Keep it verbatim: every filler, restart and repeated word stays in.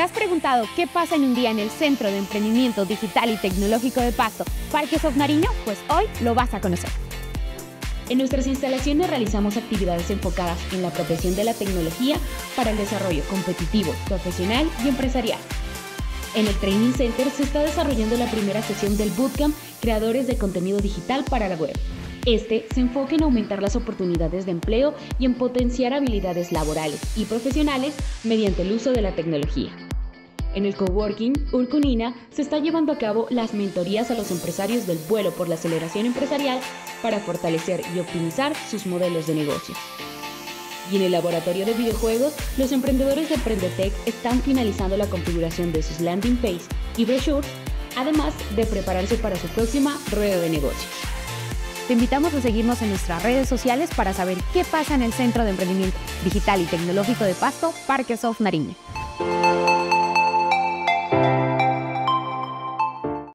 ¿Te has preguntado qué pasa en un día en el Centro de Emprendimiento Digital y Tecnológico de Pasto, Parque Soft Nariño? Pues hoy lo vas a conocer. En nuestras instalaciones realizamos actividades enfocadas en la apropiación de la tecnología para el desarrollo competitivo, profesional y empresarial. En el Training Center se está desarrollando la primera sesión del Bootcamp Creadores de Contenido Digital para la Web. Este se enfoca en aumentar las oportunidades de empleo y en potenciar habilidades laborales y profesionales mediante el uso de la tecnología. En el coworking Urcunina se está llevando a cabo las mentorías a los empresarios del vuelo por la aceleración empresarial para fortalecer y optimizar sus modelos de negocio. Y en el laboratorio de videojuegos, los emprendedores de Emprendetec están finalizando la configuración de sus landing page y brochures, además de prepararse para su próxima rueda de negocios. Te invitamos a seguirnos en nuestras redes sociales para saber qué pasa en el Centro de Emprendimiento Digital y Tecnológico de Pasto, Parque Soft Nariño.